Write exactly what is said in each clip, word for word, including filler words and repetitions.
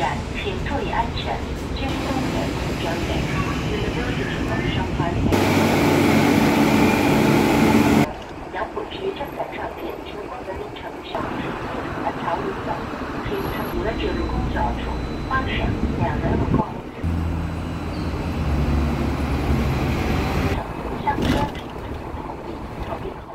站，请注意安全。军公园转北 University of Shanghai。杨浦区正在创建中国人民城上和朝里走，请乘了这路公交处方向两人路光上车请投币投币后。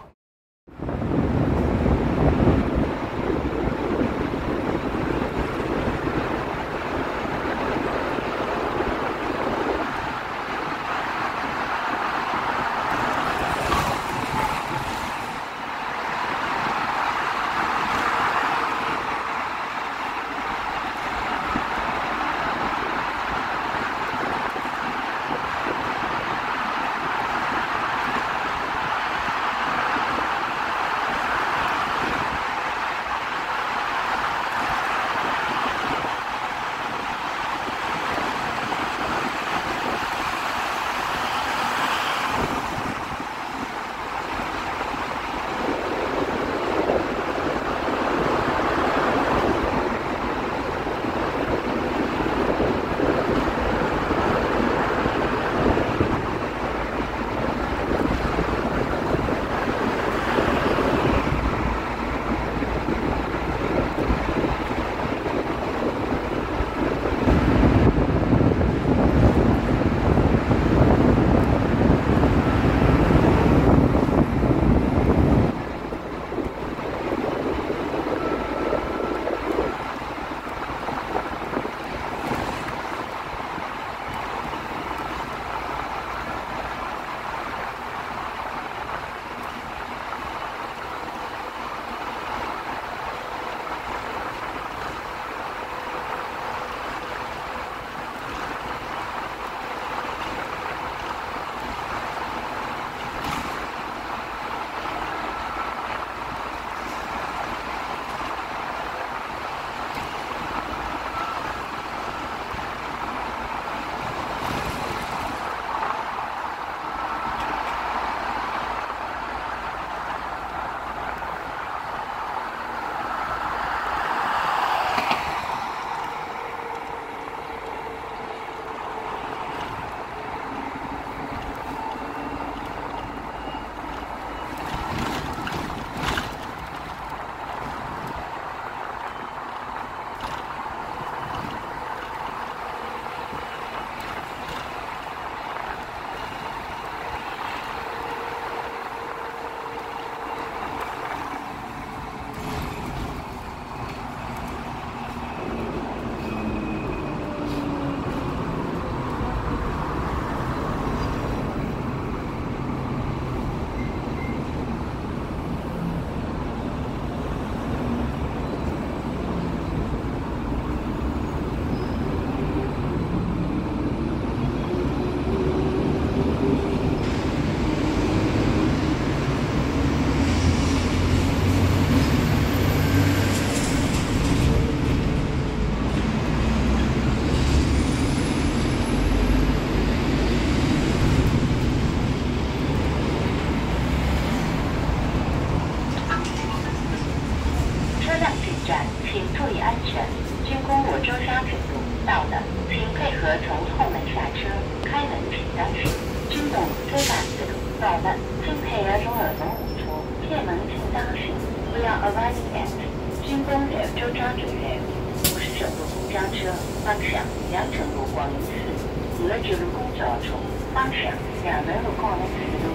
请注意安全。经过我舟沙铁路到的，请配合从后门下车，开门请当心。经过舟沙铁路到的，请配合从二门误出，铁门请当心。We are arriving at 军工园舟沙主园，五十九路公交车方向阳城路广陵寺，五十九路公交处方向两门路广陵寺路。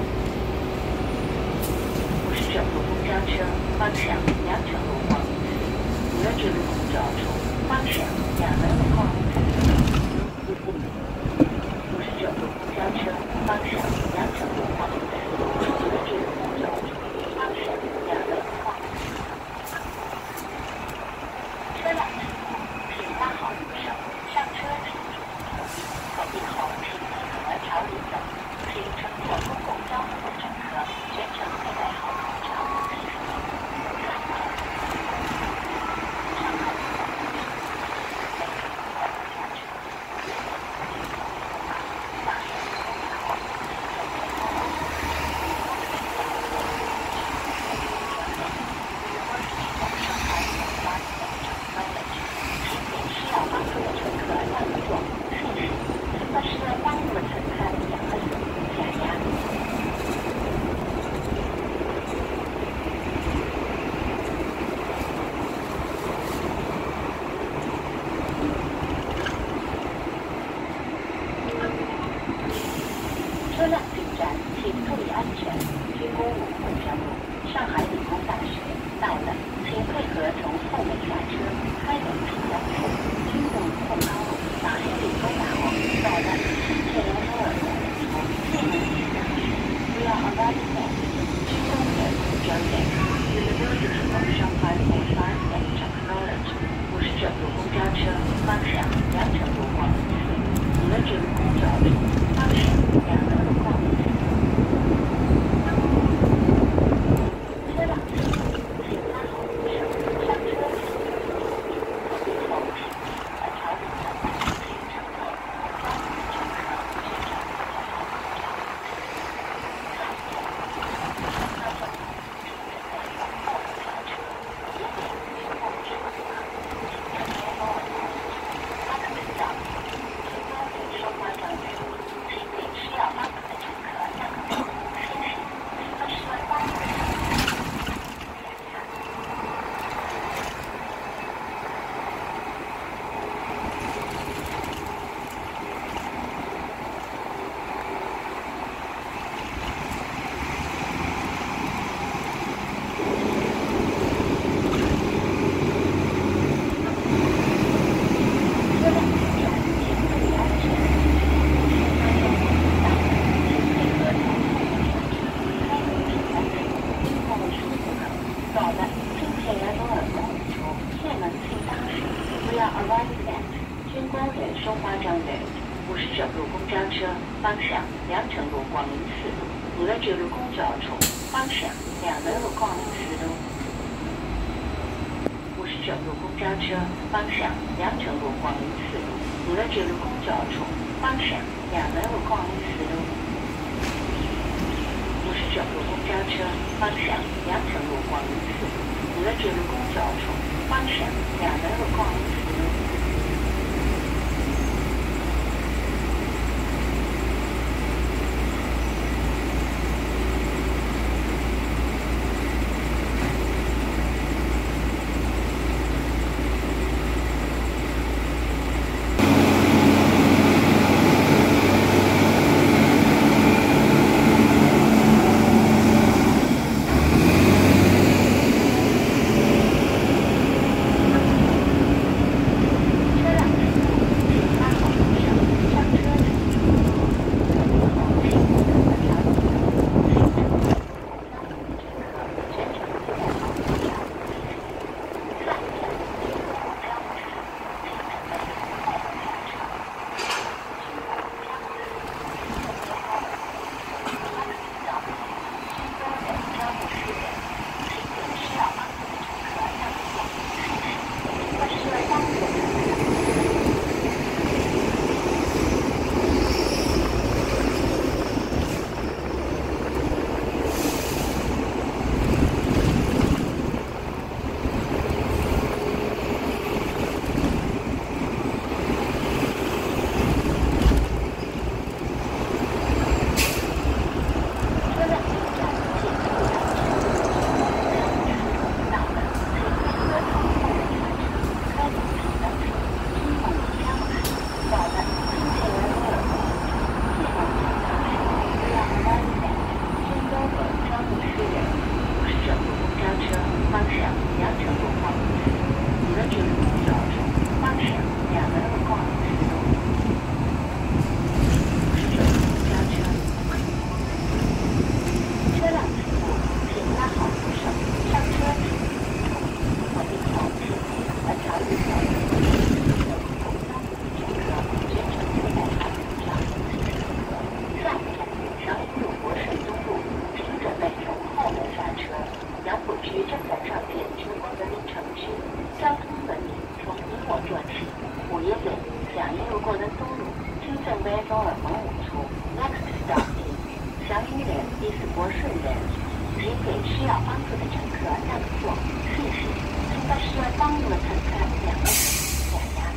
五十九路公交车方向阳城路广陵寺，五十九路公交处方向两门路广陵寺路。五十九路公交车方向阳城路广陵寺，五十九路公交处方向两门路广陵寺路。车辆停靠，请拉好扶手，上车请注意投币，投币后请配合朝里走。请乘坐公共交通的乘客全程佩戴好口罩、洗手液、上口。上口。每个人的驾车，大声公交， Five and Technology 五十九路公交车方向阳澄路广宁寺路，五十九路公交处方向两德路广宁寺路。车辆起步，请拉好扶手，上车请特别后请和调整上班请乘客，方便乘客寻找方向阳澄路广宁寺路，五十九路公交处方向两德路广宁寺路。五十九路公交车方向阳澄路广宁寺路，五十九路公交处方向两德路广宁寺路。五十九路公交车方向阳澄路广宁寺路，五十九路公交处方向两德路广宁寺路。Next stop is 祥云连伊斯国顺连，请给需要帮助的乘客让座，谢谢。请把需要帮助的乘客两个下压。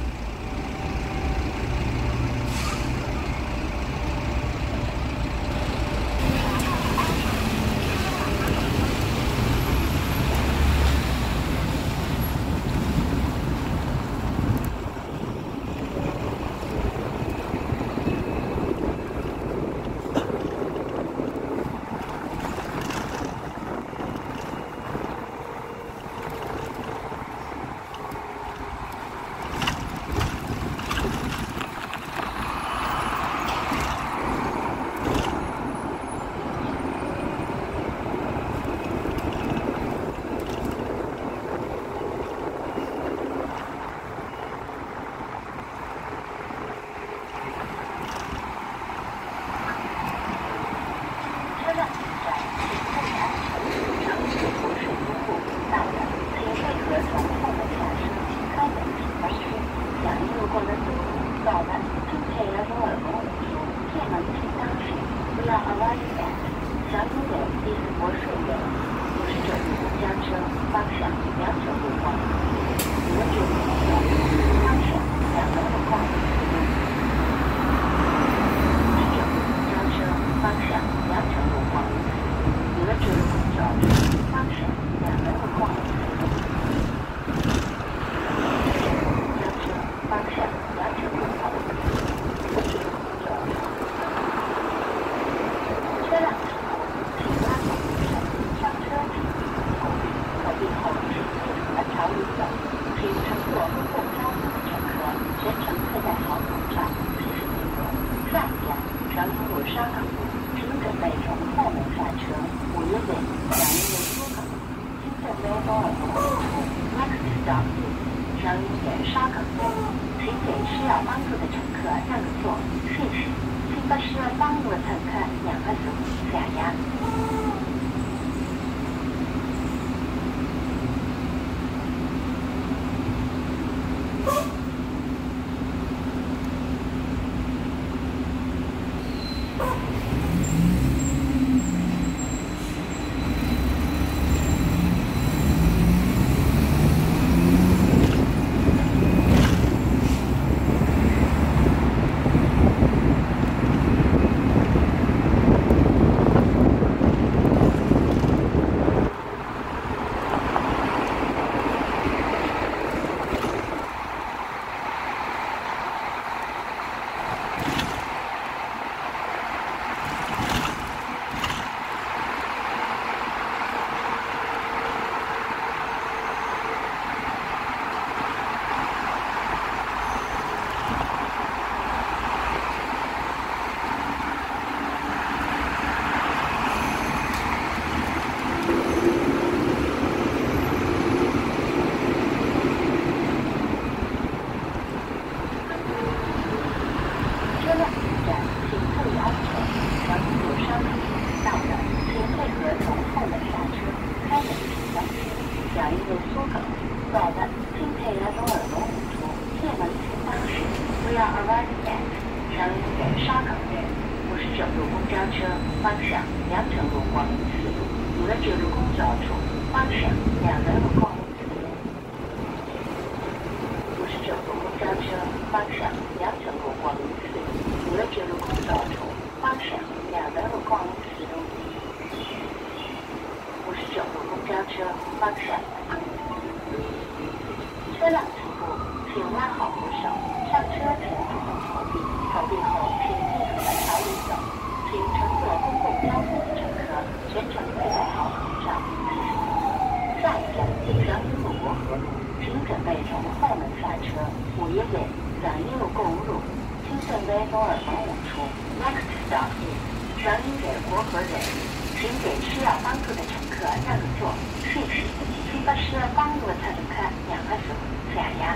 威多尔蒙路途 ，Next stop is 小音点沙港站，请给需要帮助的乘客让个座，谢谢。请把需要帮助的乘客让个座，下压。We are arriving at 长宁园沙港站，五十九路公交车方向阳城路广宁四路，五十九路公交处方向两人路广宁四路，五十九路公交车方向阳城路广宁四路，五十九路公交处方向两人路广宁四路，五十九路公交车方向。车辆起步，请拉好扶手，上车请自动投币，投币后请立刻朝里走。请乘坐公共交通的乘客全程佩戴好口罩。下一站长宁路国河路，请准备从后门下车。五一点长宁路购物路，请准备从耳门五处。Next stop is 长宁北国河人，请给需要帮助的乘客让个座，谢谢。请把需要帮助的乘客让个座，下压。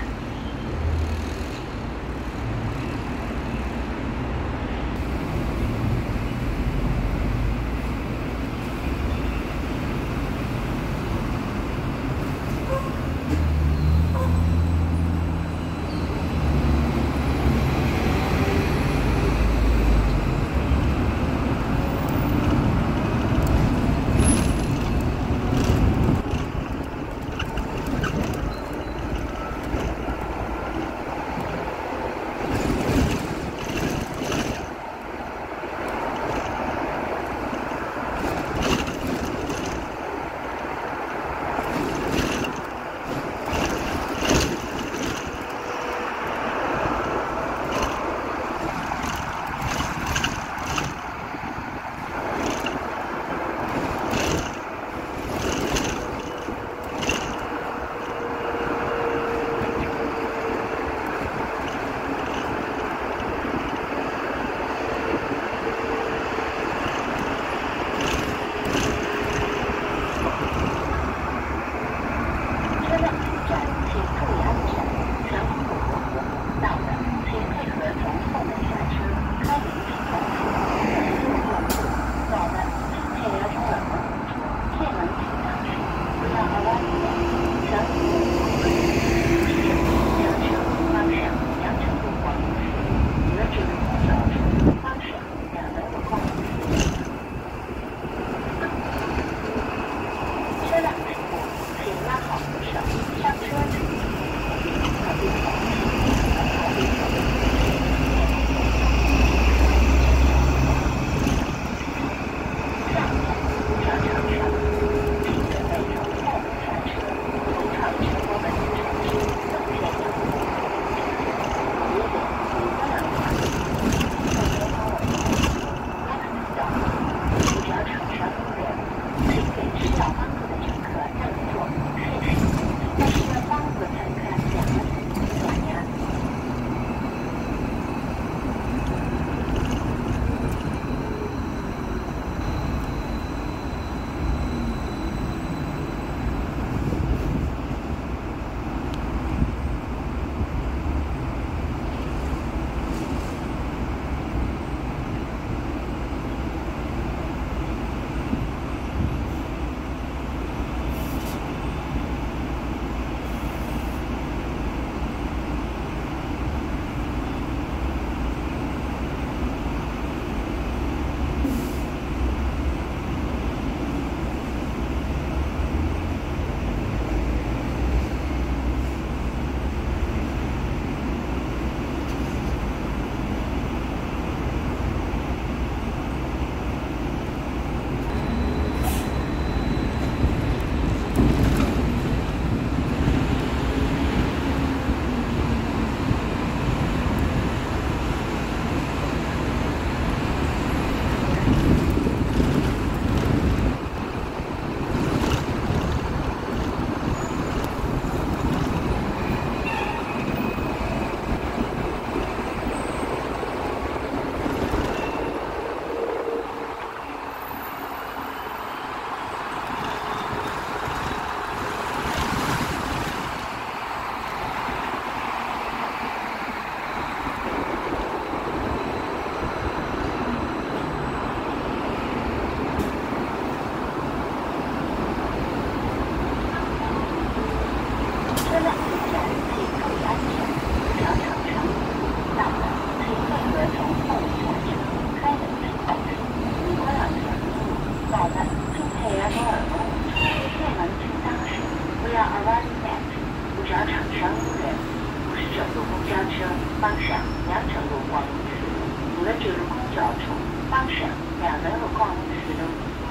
Arrive at 五角场商务人，五十九路公交车方向阳城路光明寺路，五十九路公交处方向两门路光明寺路，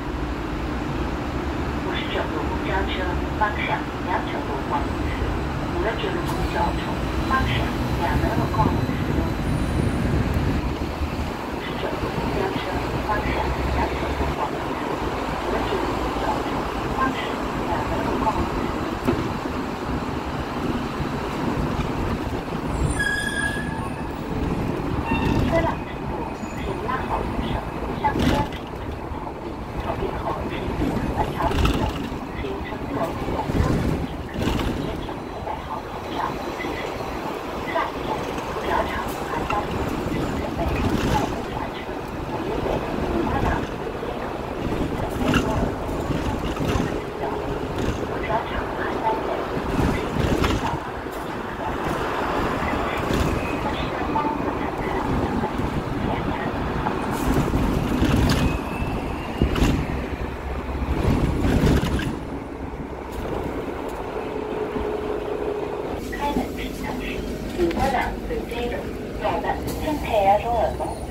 五十九路公交车方向阳城路光明寺路，五十九路公交处方向两门路光明寺路，五十九路公交车方向阳城路光明寺路，五十九路公交处方向两门路光明寺路。车辆程度，请拉好扶手，上车请扶后臂，手臂后请扶稳朝扶手，请乘坐公共车的乘客严请佩戴好口罩，谢谢。下一站，五角场邯郸路，请准备后门下车。五月尾，五角场路接口，请准备后门出口。五角场邯郸路，请准备到乘客。这是帮助乘客。开门请当心，如果两对接着，要的请配合中耳风。